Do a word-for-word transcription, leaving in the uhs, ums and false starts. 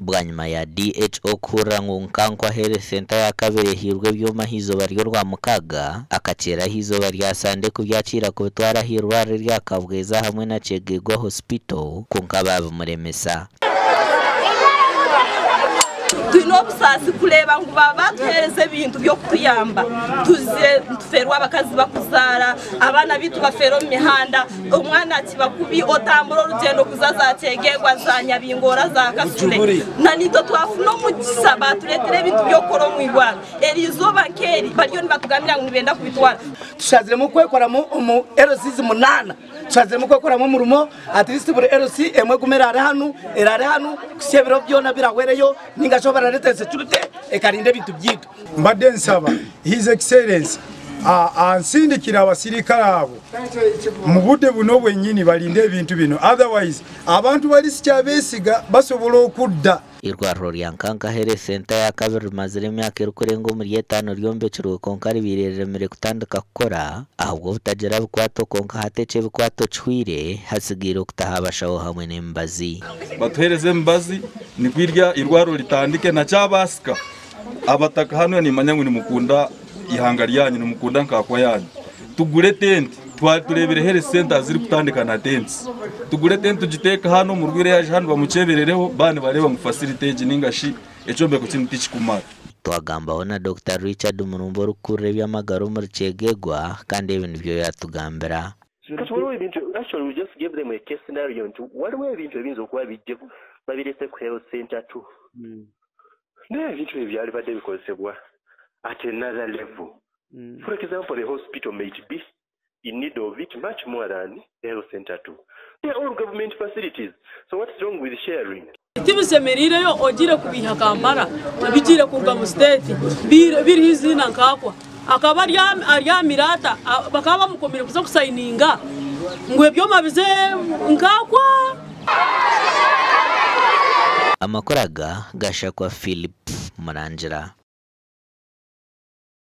bwanyuma ya D H O kura ngunkankwa Health Center ya kabiri hirwe byoma hizoba ryo rwa mukaga akacera hizoba rya sande kubyacira ko bitwara hirware rya Kabweza hamwe na Chegegwa Hospital kunkababa muremesa Tuino busasi kuleba ngo babatereze ibintu byo kuyamba tuze tuferwa abakazi bakuzara abana bitu bafero mu mihanda umwana kibakubi otamburo rugendo kuzaza Chegegwa za Nyabingora za Kasule na nito twafuno mu gisaba turetere ibintu byo koro mu igwara erizo bankeri bariyo nibatugamira ngo nibenda kubitwara tushazire mu kwekora mu L C munana tushazire mu kwekora mu murumo at least buri L C emwe kumera ari hanu erare hanu kusebero byona birahwereyo ninga shobora leta security ekarinde bintu byitu mbadde nsaba his excellence ansindikira abasirikale abo mu budde buno bwennyini balinde ebintu bino otherwise abantu bali sikyabesiga basobola okudda irwaruro rya Nkanka Health Center ya kabiri mazire imyaka irukurengo muri yetano ryombekirwe konkari bireremere kutandika gukora ahubwo butajera bikwato konka hatece bikwato chwire hasigira kutahabashaho hamwe n'imbazi batuhereze mbazi ni kwirya irwaruro litandike na cyabasika abataka hano ni manyangu ni mukunda ihanga ryanyu ni mukunda nkakwa yanyu tugure tent twaturebere Health Center ziri kutandika na tents tugure tent tugiteka hano mu rwire yaje hano bamuceberereho bane bareba mu facility ningashi ecombe ko kintu tikikumara twagambaho na Doctor Richard Murumbo rukure by'amagaro muri Chegegwa kandi ibintu byo yatugambira actually we just give them a case scenario into what way ibintu ebinzo kuba bijje babirese ku Health Center too ne ibintu byali bade bikozebwa at another level. Mm. For example, the hospital may be in need of it much more than the Health Center too. They are all government facilities. So what's wrong with sharing? Timusemerire yo ogire kubiha Kampala bijire kurwa mu state biri hizina nkakwa akaba arya mirata bakaba mukomere kuza kusayininga ngwe byoma bize nkakwa amakoraga gashakwa Philip Murangira.